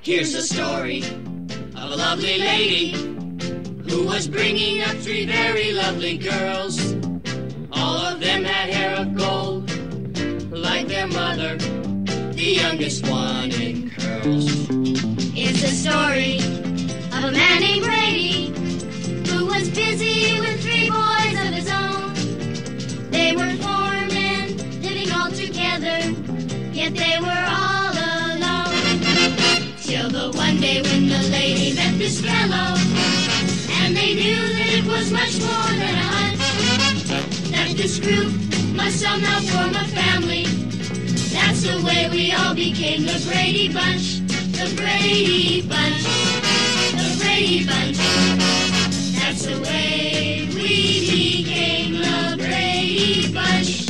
Here's the story of a lovely lady who was bringing up three very lovely girls. All of them had hair of gold, like their mother, the youngest one in curls. It's the story of a man named Brady who was busy with three boys of his own. They were four men living all together, yet they were all alone. Till the one day when the lady met this fellow, and they knew that it was much more than a hunch, that this group must somehow form a family. That's the way we all became the Brady Bunch, the Brady Bunch, the Brady Bunch. That's the way we became the Brady Bunch.